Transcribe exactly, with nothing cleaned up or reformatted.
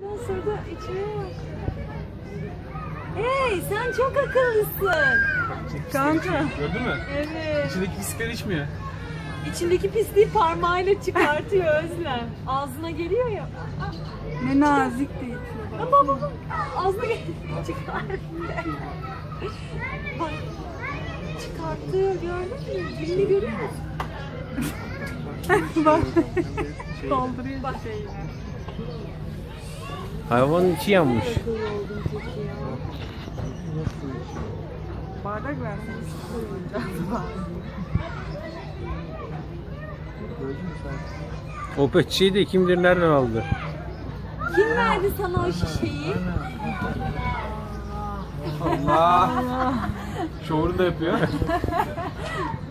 Ondan sonra da içine bak. Hey, sen çok akıllısın. Kanka. Gördün mü? Evet. İçindeki pislikleri içmiyor. İçindeki pisliği parmağıyla çıkartıyor Özlem. Ağzına geliyor ya. Ne nazik değil. Baba baba. Ağzına geliyor. Çıkartıyor. Bak. Çıkartıyor, gördün mü? Dilini görüyor musun? Bak. Dolduruyor bak şeyini. Hayvanın içi yanmış. Bardak verseniz O pet şişeyi de kim bilir nereden aldı? Kim verdi sana o şişeyi? Allah. Şovunu da yapıyor.